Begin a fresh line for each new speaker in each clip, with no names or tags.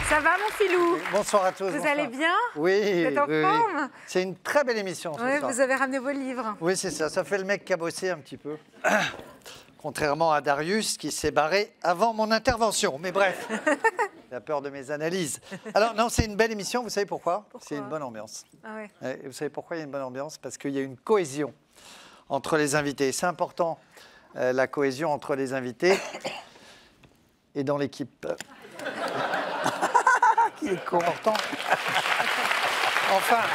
Ça va, mon filou?
Bonsoir à tous.
Vous
bonsoir.
allez bien?
Oui.
Vous êtes en forme?
C'est une très belle émission.
Oui, vous avez ramené vos livres.
Oui, c'est ça. Ça fait le mec qui a bossé un petit peu. Contrairement à Darius qui s'est barré avant mon intervention. Mais bref, il a peur de mes analyses. Alors non, c'est une belle émission. Vous savez pourquoi? C'est une bonne ambiance.
Ah ouais.
Et vous savez pourquoi il y a une bonne ambiance? Parce qu'il y a une cohésion entre les invités. C'est important, la cohésion entre les invités et dans l'équipe. Qui est important. Enfin,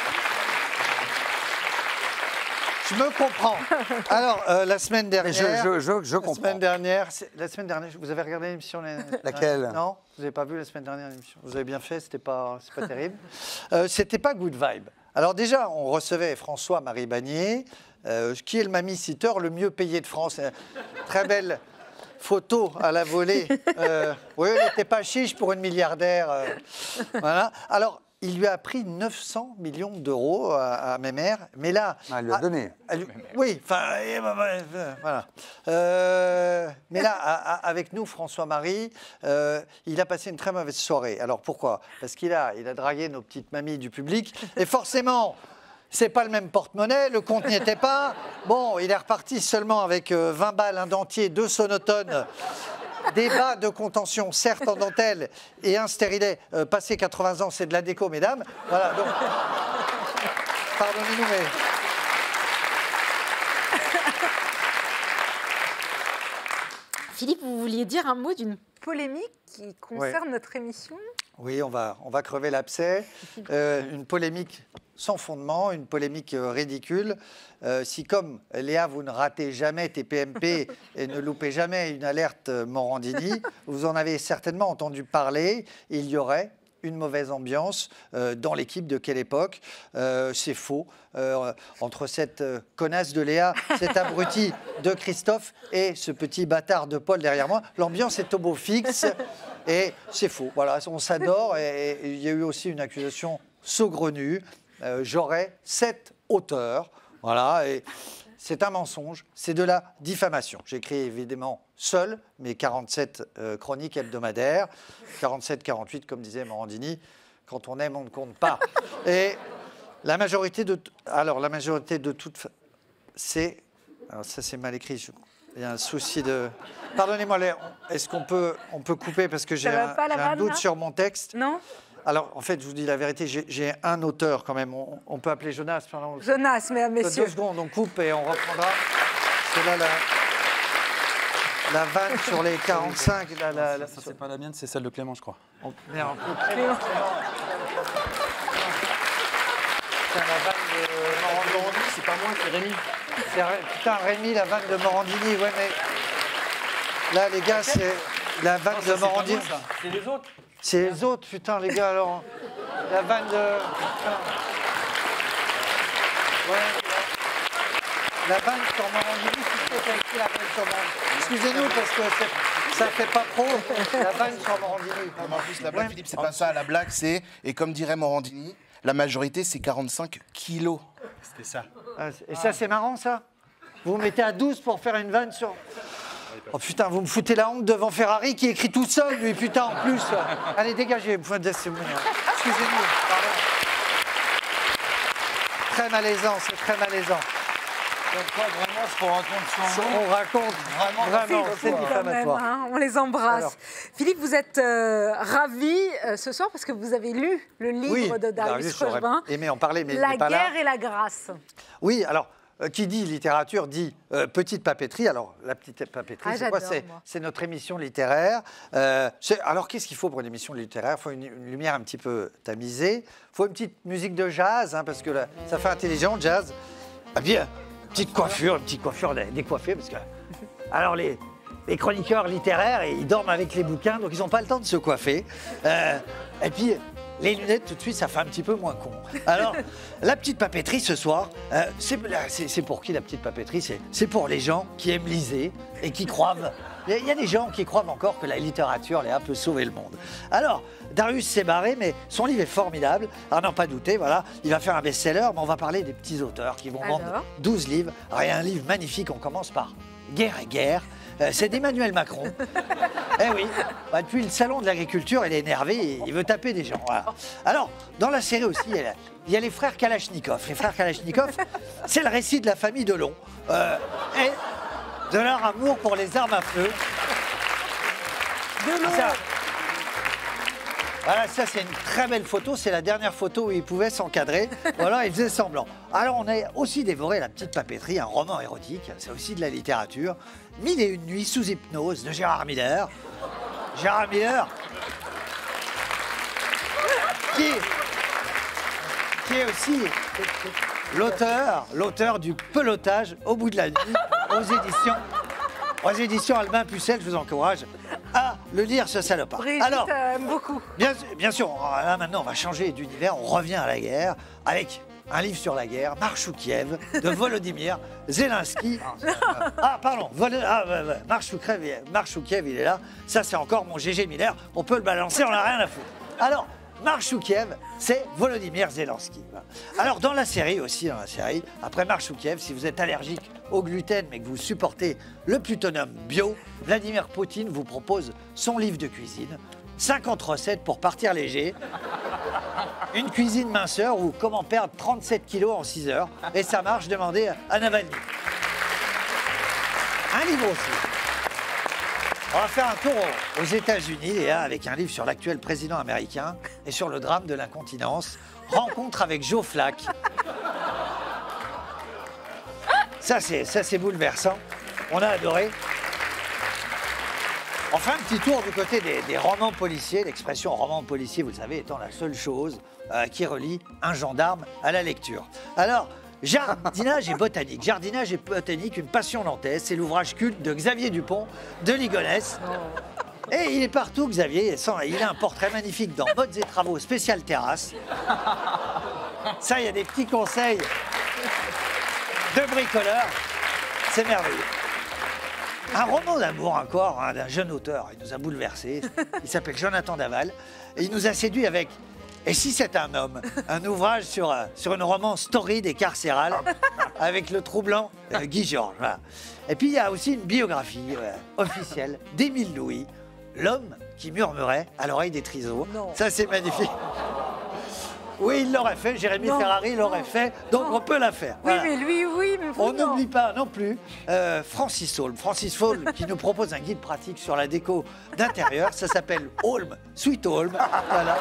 je me comprends. Alors, la semaine dernière...
Je comprends.
La semaine dernière, vous avez regardé l'émission?
Laquelle?
Non, vous n'avez pas vu la semaine dernière l'émission? Vous avez bien fait, c'est pas terrible. C'était pas good vibe. Alors déjà, on recevait François-Marie Bagné, qui est le mamie-sitter le mieux payé de France. Très belle photo à la volée. Oui, elle n'était pas chiche pour une milliardaire. Voilà. Alors, il lui a pris 900 millions d'euros à Mémère, mais là...
Ah, elle lui a donné.
Oui, enfin, voilà. Mais là, avec nous, François-Marie, il a passé une très mauvaise soirée. Alors, pourquoi? Parce qu'il a dragué nos petites mamies du public, et forcément... C'est pas le même porte-monnaie, le compte n'y était pas. Bon, il est reparti seulement avec 20 balles, un dentier, 2 sonotones, des bas de contention, certes en dentelle, et un stérilet. Passé 80 ans, c'est de la déco, mesdames. Voilà, donc... Pardonnez-nous, mais...
Philippe, vous vouliez dire un mot d'une polémique qui concerne notre émission?
Oui, on va crever l'abcès. Une polémique sans fondement, une polémique ridicule. Si comme Léa, vous ne ratez jamais TPMP et ne loupez jamais une alerte Morandini, vous en avez certainement entendu parler. Il y aurait une mauvaise ambiance dans l'équipe de Quelle Époque. C'est faux. Entre cette connasse de Léa, cet abruti de Christophe et ce petit bâtard de Paul derrière moi, l'ambiance est au beau fixe et c'est faux. Voilà, on s'adore et il y a eu aussi une accusation saugrenue. J'aurais 7 auteurs. Voilà, et c'est un mensonge, c'est de la diffamation. J'écris évidemment seul mes 47 chroniques hebdomadaires, 47-48 comme disait Morandini, quand on aime on ne compte pas. Et la majorité de toutes, c'est, alors ça c'est mal écrit, il y a un souci de... Pardonnez-moi, est-ce qu'on peut couper parce que j'ai un doute sur mon texte?
Non.
Alors, en fait, je vous dis la vérité, j'ai un auteur quand même. On peut appeler Jonas. Pardon.
Jonas, mesdames, messieurs.
2 secondes, on coupe et on reprendra. C'est là la vanne sur les 45.
Ça, c'est pas la mienne, c'est celle de Clément, je crois.
Merde, Clément. C'est la vanne de Morandini.
C'est pas moi, c'est Rémi.
Putain, Rémi, la vanne de Morandini. Ouais, mais là, les gars, c'est la vanne de Morandini.
C'est les autres.
C'est les autres, putain, les gars, alors. La vanne de... Ouais. La vanne sur Morandini, c'est qui a écrit la vanne sur Morandini? Excusez-nous, parce que ça fait pas trop. La vanne sur Morandini.
En plus, la blague, Philippe, c'est pas ça. La blague, c'est, et comme dirait Morandini, la majorité, c'est 45 kilos. C'était ça.
Et ça, c'est marrant, ça? Vous vous mettez à 12 pour faire une vanne sur... Oh putain, vous me foutez la honte devant Ferrari qui écrit tout seul, lui, putain, en plus. Allez, dégagez. Excusez-nous, pardon. Très malaisant, c'est très malaisant.
Donc, quoi, vraiment, ce qu'on raconte sur
On raconte vraiment, c'est diffamatoire.
Hein, on les embrasse.
Alors.
Philippe, vous êtes ravi ce soir parce que vous avez lu le livre de Darius Rochebin,
aimé en parler, mais il
La
n'est pas là.
guerre et la grâce.
Oui, alors... Qui dit littérature dit petite papeterie. Alors, la petite papeterie, c'est quoi? C'est notre émission littéraire. Alors, qu'est-ce qu'il faut pour une émission littéraire? Il faut une lumière un petit peu tamisée. Il faut une petite musique de jazz, hein, parce que là, ça fait intelligent, jazz. Et puis, une petite coiffure décoiffée, parce que... Alors, les chroniqueurs littéraires, ils dorment avec les bouquins, donc ils n'ont pas le temps de se coiffer. Et puis... Les lunettes, tout de suite, ça fait un petit peu moins con. Alors, la petite papeterie ce soir, c'est pour qui la petite papeterie? C'est pour les gens qui aiment liser et qui croient... Il y a des gens qui croient encore que la littérature peut sauver le monde. Alors, Darius s'est barré, mais son livre est formidable. Alors, n'en pas douter, voilà, il va faire un best-seller, mais on va parler des petits auteurs qui vont vendre 12 livres. Alors, il y a un livre magnifique, on commence par Guerre et guerre, c'est d'Emmanuel Macron. Eh oui, depuis le salon de l'agriculture, il est énervé, il veut taper des gens. Voilà. Alors, dans la série aussi, il y a les frères Kalachnikov. Les frères Kalachnikov, c'est le récit de la famille Delon et de leur amour pour les armes à feu. Voilà, ça c'est une très belle photo, c'est la dernière photo où il pouvait s'encadrer. Voilà, il faisait semblant. Alors on a aussi dévoré La Petite Papeterie, un roman érotique, c'est aussi de la littérature. 1001 nuits sous hypnose de Gérard Miller. Gérard Miller, qui est aussi l'auteur du Pelotage au bout de la nuit aux éditions Albin Pucelle. Je vous encourage à le lire, ce salopard.
Brigitte aime beaucoup.
Bien sûr, là maintenant on va changer d'univers, on revient à la guerre avec un livre sur la guerre, Marche ou Kiev, de Volodymyr Zelensky. Marche ou Kiev, il est là. Ça c'est encore mon GG Miller, on peut le balancer, on n'a rien à foutre. Alors, Marche ou Kiev, c'est Volodymyr Zelensky. Alors dans la série aussi, après Marche ou Kiev, si vous êtes allergique au gluten mais que vous supportez le plutonium bio, Vladimir Poutine vous propose son livre de cuisine, 50 recettes pour partir léger, une cuisine minceur ou comment perdre 37 kilos en 6 heures. Et ça marche, demandez à Navalny. Un livre aussi. On va faire un tour aux États-Unis avec un livre sur l'actuel président américain et sur le drame de l'incontinence. Rencontre avec Joe Flack. Ça, c'est bouleversant. On a adoré. On fait un petit tour du côté des romans policiers. L'expression roman policier, vous le savez, étant la seule chose qui relie un gendarme à la lecture. Alors, Jardinage et botanique. Jardinage et botanique, une passion nantaise. C'est l'ouvrage culte de Xavier Dupont de Ligonnès. Et il est partout, Xavier. Il a un portrait magnifique dans Modes et travaux spécial terrasse. Ça, il y a des petits conseils de bricoleur. C'est merveilleux. Un roman d'amour encore, d'un jeune auteur. Il nous a bouleversés. Il s'appelle Jonathan Daval. Et il nous a séduit avec Et si c'est un homme, un ouvrage sur une romance torride et carcérale avec le troublant Guy Georges. Voilà. Et puis il y a aussi une biographie officielle d'Émile Louis, l'homme qui murmurait à l'oreille des trisos. Ça c'est magnifique. Oui, il l'aurait fait, Jérémy Ferrari l'aurait fait, donc on peut la faire. Voilà.
Oui, mais lui, oui, mais vous,
on n'oublie pas non plus Francis Holm. Francis Holm qui nous propose un guide pratique sur la déco d'intérieur. Ça s'appelle Holm, Sweet Holm. Voilà.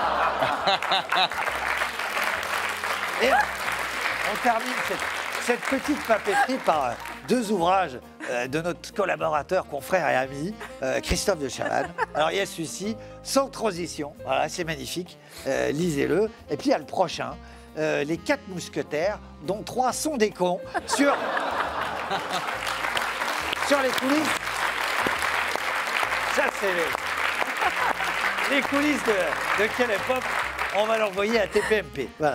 Et on termine cette petite papeterie par deux ouvrages de notre collaborateur, confrère et ami, Christophe de Chavannes. Alors il y a celui-ci, Sans transition, voilà, c'est magnifique, lisez-le. Et puis il y a le prochain, Les 4 mousquetaires, dont 3 sont des cons, sur les coulisses. Ça c'est les coulisses de quelle époque. On va l'envoyer à TPMP, voilà.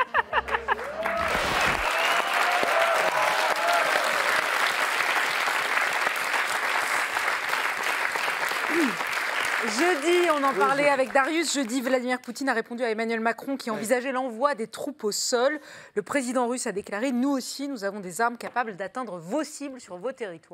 Jeudi, on en parlait avec Darius. Jeudi, Vladimir Poutine a répondu à Emmanuel Macron qui envisageait l'envoi des troupes au sol. Le président russe a déclaré « Nous aussi, nous avons des armes capables d'atteindre vos cibles sur vos territoires. »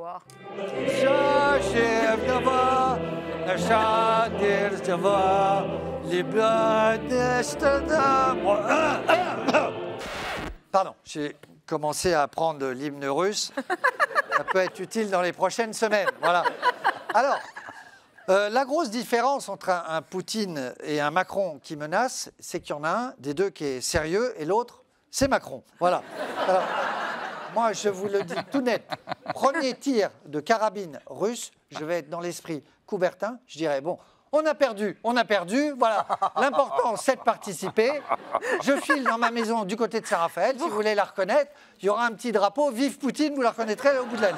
Pardon, j'ai commencé à apprendre l'hymne russe. Ça peut être utile dans les prochaines semaines. Voilà. Alors, la grosse différence entre un Poutine et un Macron qui menace, c'est qu'il y en a un des deux qui est sérieux et l'autre, c'est Macron. Voilà. Alors, moi, je vous le dis tout net. Premier tir de carabine russe, je vais être dans l'esprit Coubertin. Je dirais, bon, on a perdu, voilà. L'important, c'est de participer. Je file dans ma maison du côté de Saint-Raphaël. Si vous voulez la reconnaître, il y aura un petit drapeau. Vive Poutine, vous la reconnaîtrez au bout de l'année.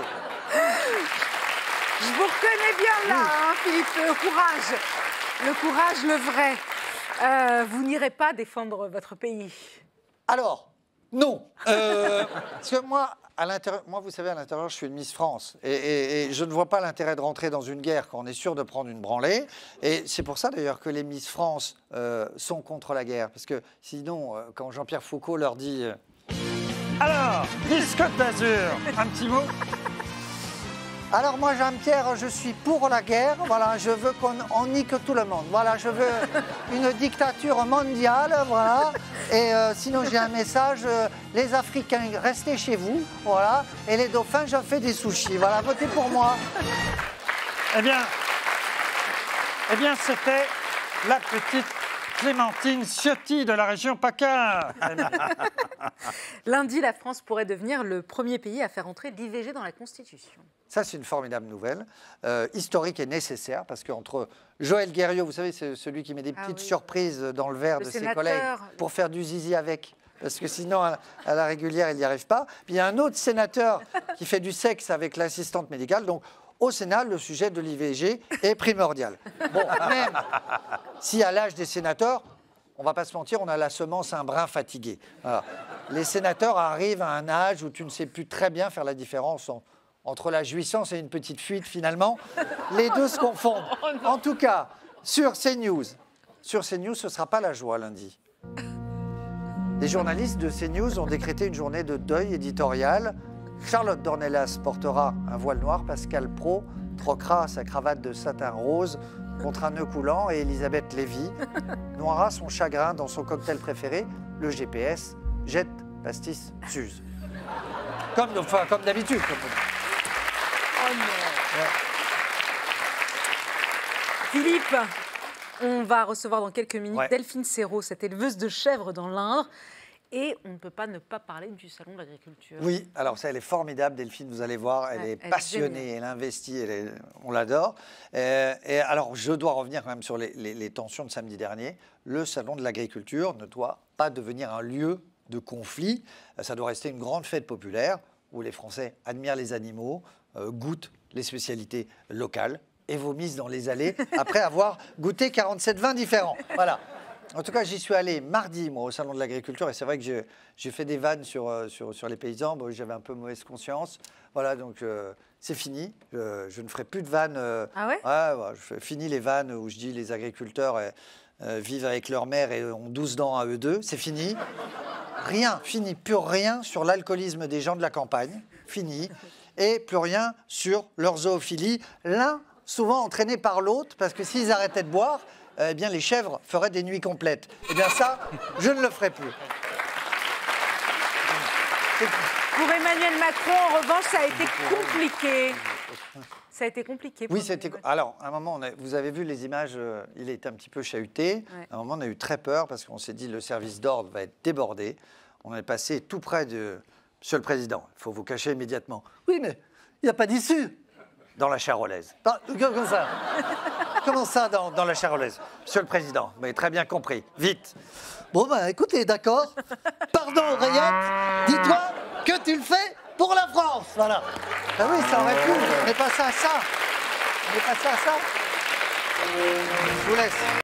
Je vous reconnais bien là, hein, Philippe, le courage, le vrai. Vous n'irez pas défendre votre pays?
Alors, non. Parce que moi, vous savez, à l'intérieur, je suis une Miss France. Et je ne vois pas l'intérêt de rentrer dans une guerre quand on est sûr de prendre une branlée. Et c'est pour ça, d'ailleurs, que les Miss France sont contre la guerre. Parce que sinon, quand Jean-Pierre Foucault leur dit... Alors, Miss Côte d'Azur, un petit mot. Alors moi, Jean-Pierre, je suis pour la guerre. Voilà, je veux qu'on nique tout le monde. Voilà, je veux une dictature mondiale. Voilà. Et sinon, j'ai un message. Les Africains, restez chez vous. Voilà. Et les dauphins, j'en fais des sushis. Voilà, votez pour moi.
Eh bien, c'était la petite Clémentine Ciotti de la région PACA.
Lundi, la France pourrait devenir le premier pays à faire entrer l'IVG dans la Constitution.
Ça, c'est une formidable nouvelle, historique et nécessaire, parce qu'entre Joël Guerriot, vous savez, c'est celui qui met des petites surprises dans le verre de ses collègues pour faire du zizi avec, parce que sinon, à la régulière, il n'y arrive pas. Puis il y a un autre sénateur qui fait du sexe avec l'assistante médicale, donc au Sénat, le sujet de l'IVG est primordial. Bon, même si à l'âge des sénateurs, on ne va pas se mentir, on a la semence un brin fatigué. Voilà. Les sénateurs arrivent à un âge où tu ne sais plus très bien faire la différence entre la jouissance et une petite fuite, finalement. Les deux se confondent. En tout cas, sur CNews, ce ne sera pas la joie lundi. Les journalistes de CNews ont décrété une journée de deuil éditorial. Charlotte Dornelas portera un voile noir, Pascal Praud troquera sa cravate de satin rose contre un nœud coulant et Elisabeth Lévy noiera son chagrin dans son cocktail préféré, le GPS, Jet Pastis Suze. Comme d'habitude.
Oh non. Ouais. Philippe, on va recevoir dans quelques minutes Delphine Seyraud, cette éleveuse de chèvres dans l'Indre. Et on ne peut pas ne pas parler du Salon de l'Agriculture.
Oui, alors ça, elle est formidable, Delphine, vous allez voir. Elle est passionnée, elle investit, on l'adore. Et alors, je dois revenir quand même sur les tensions de samedi dernier. Le Salon de l'Agriculture ne doit pas devenir un lieu de conflit. Ça doit rester une grande fête populaire où les Français admirent les animaux, goûtent les spécialités locales et vomissent dans les allées après avoir goûté 47 vins différents. Voilà. En tout cas, j'y suis allé mardi, moi, au Salon de l'Agriculture, et c'est vrai que j'ai fait des vannes sur les paysans. Bon, j'avais un peu mauvaise conscience. Voilà, donc c'est fini. Je ne ferai plus de vannes.
Ah ouais?
Je finis les vannes où je dis les agriculteurs vivent avec leur mère et ont 12 dents à eux deux. C'est fini. Rien, fini, plus rien sur l'alcoolisme des gens de la campagne. Fini. Et plus rien sur leur zoophilie. L'un, souvent entraîné par l'autre, parce que s'ils arrêtaient de boire, eh bien, les chèvres feraient des nuits complètes. Eh bien, ça, je ne le ferai plus.
Pour Emmanuel Macron, en revanche, ça a été compliqué. Ça a été compliqué.
Oui, c'était. Alors, à un moment, vous avez vu les images, il était un petit peu chahuté.
Ouais.
À un moment, on a eu très peur parce qu'on s'est dit le service d'ordre va être débordé. On est passé tout près de Monsieur le Président. Il faut vous cacher immédiatement. Oui, mais il n'y a pas d'issue dans la Charolaise. Comme ça. Comment ça, dans la Charolaise? Monsieur le Président, vous m'avez très bien compris. Vite. Bon, ben, écoutez, d'accord. Pardon, Rayette, dis-toi que tu le fais pour la France. Voilà. Ah oui, ça aurait pu. On est passé à ça. On est passé à ça. Je vous laisse.